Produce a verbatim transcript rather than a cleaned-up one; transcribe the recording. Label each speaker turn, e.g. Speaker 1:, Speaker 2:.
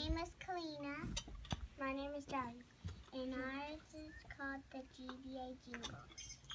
Speaker 1: name is Kalina.
Speaker 2: My name is Dali.
Speaker 1: And ours is called the G B A Jingle.